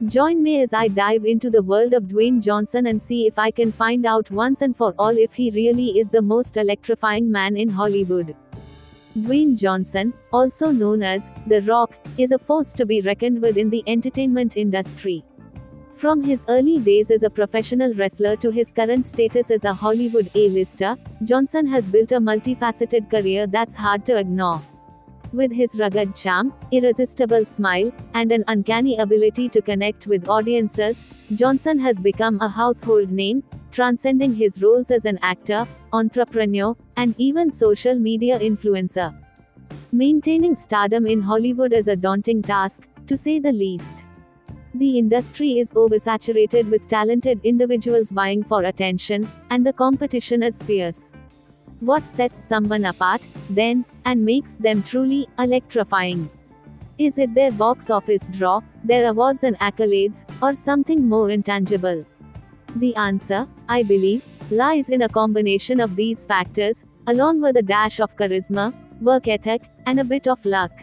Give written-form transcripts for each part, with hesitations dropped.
Join me as I dive into the world of Dwayne Johnson and see if I can find out once and for all if he really is the most electrifying man in Hollywood. Dwayne Johnson, also known as The Rock, is a force to be reckoned with in the entertainment industry. From his early days as a professional wrestler to his current status as a Hollywood A-lister, Johnson has built a multifaceted career that's hard to ignore. With his rugged charm, irresistible smile, and an uncanny ability to connect with audiences, Johnson has become a household name, transcending his roles as an actor, entrepreneur, and even social media influencer. Maintaining stardom in Hollywood is a daunting task, to say the least. The industry is oversaturated with talented individuals vying for attention, and the competition is fierce. What sets someone apart, then, and makes them truly electrifying? Is it their box office draw, their awards and accolades, or something more intangible? The answer, I believe, lies in a combination of these factors, along with a dash of charisma, work ethic, and a bit of luck.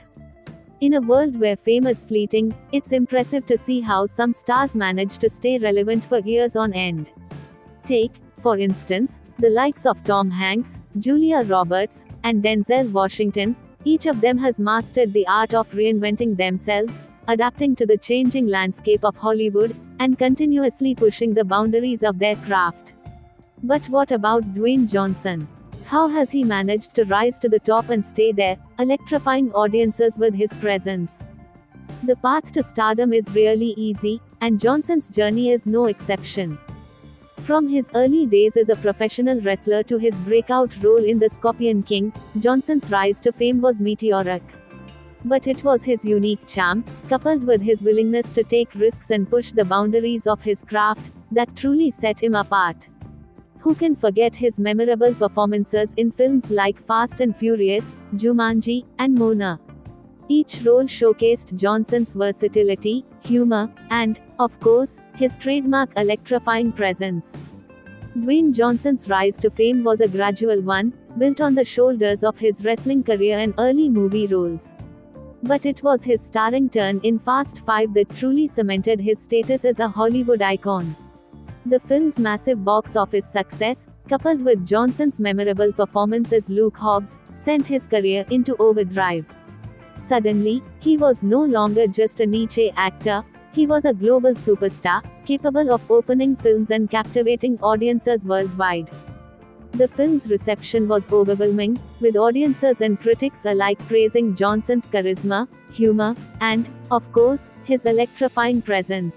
In a world where fame is fleeting, it's impressive to see how some stars manage to stay relevant for years on end. Take, for instance, the likes of Tom Hanks, Julia Roberts, and Denzel Washington. Each of them has mastered the art of reinventing themselves, adapting to the changing landscape of Hollywood, and continuously pushing the boundaries of their craft. But what about Dwayne Johnson? How has he managed to rise to the top and stay there, electrifying audiences with his presence? The path to stardom is really easy, and Johnson's journey is no exception. From his early days as a professional wrestler to his breakout role in The Scorpion King, Johnson's rise to fame was meteoric. But it was his unique charm, coupled with his willingness to take risks and push the boundaries of his craft, that truly set him apart. Who can forget his memorable performances in films like Fast and Furious, Jumanji, and Mona? Each role showcased Johnson's versatility, humor, and, of course, his trademark electrifying presence. Dwayne Johnson's rise to fame was a gradual one, built on the shoulders of his wrestling career and early movie roles. But it was his starring turn in Fast 5 that truly cemented his status as a Hollywood icon. The film's massive box office success, coupled with Johnson's memorable performance as Luke Hobbs, sent his career into overdrive. Suddenly, he was no longer just a niche actor, he was a global superstar, capable of opening films and captivating audiences worldwide. The film's reception was overwhelming, with audiences and critics alike praising Johnson's charisma, humor, and, of course, his electrifying presence.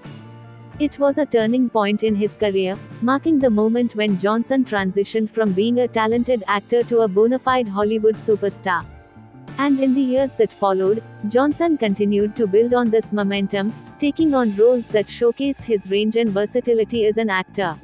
It was a turning point in his career, marking the moment when Johnson transitioned from being a talented actor to a bona fide Hollywood superstar. And in the years that followed, Johnson continued to build on this momentum, taking on roles that showcased his range and versatility as an actor.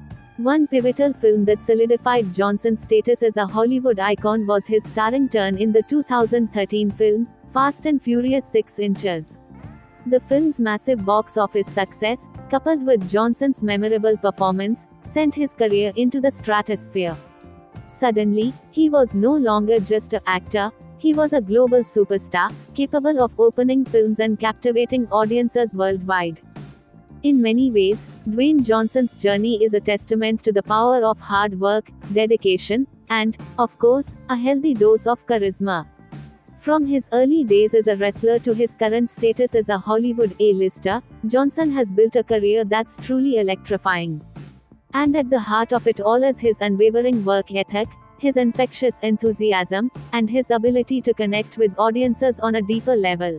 One pivotal film that solidified Johnson's status as a Hollywood icon was his starring turn in the 2013 film, Fast and Furious 6 Inches. The film's massive box office success, coupled with Johnson's memorable performance, sent his career into the stratosphere. Suddenly, he was no longer just an actor, he was a global superstar, capable of opening films and captivating audiences worldwide. In many ways, Dwayne Johnson's journey is a testament to the power of hard work, dedication, and, of course, a healthy dose of charisma. From his early days as a wrestler to his current status as a Hollywood A-lister, Johnson has built a career that's truly electrifying. And at the heart of it all is his unwavering work ethic, his infectious enthusiasm, and his ability to connect with audiences on a deeper level.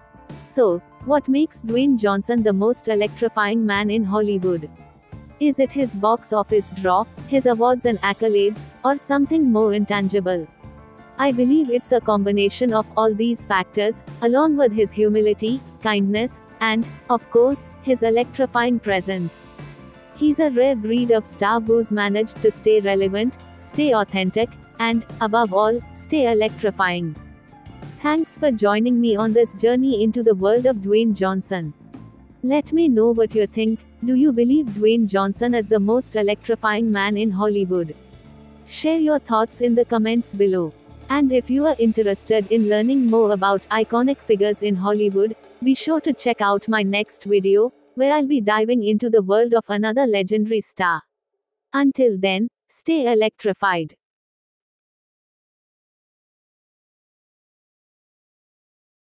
So, what makes Dwayne Johnson the most electrifying man in Hollywood? Is it his box office draw, his awards and accolades, or something more intangible? I believe it's a combination of all these factors, along with his humility, kindness, and, of course, his electrifying presence. He's a rare breed of star who's managed to stay relevant, stay authentic, and, above all, stay electrifying. Thanks for joining me on this journey into the world of Dwayne Johnson. Let me know what you think. Do you believe Dwayne Johnson is the most electrifying man in Hollywood? Share your thoughts in the comments below. And if you are interested in learning more about iconic figures in Hollywood, be sure to check out my next video. where I'll be diving into the world of another legendary star. Until then, stay electrified.